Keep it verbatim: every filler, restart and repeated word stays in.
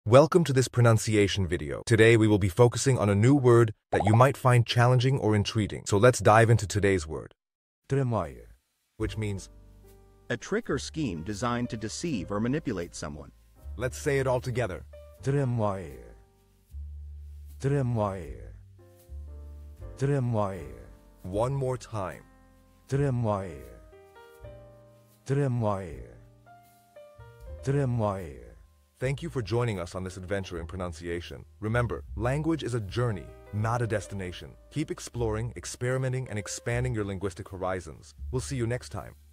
Welcome to this pronunciation video. Today we will be focusing on a new word that you might find challenging or intriguing. So let's dive into today's word, Tramóia. which means, A trick or scheme designed to deceive or manipulate someone. let's say it all together. Tramóia. Tramóia. Tramóia. One more time. Tramóia. Tramóia. Tramóia. Thank you for joining us on this adventure in pronunciation. Remember, language is a journey, not a destination. Keep exploring, experimenting, and expanding your linguistic horizons. We'll see you next time.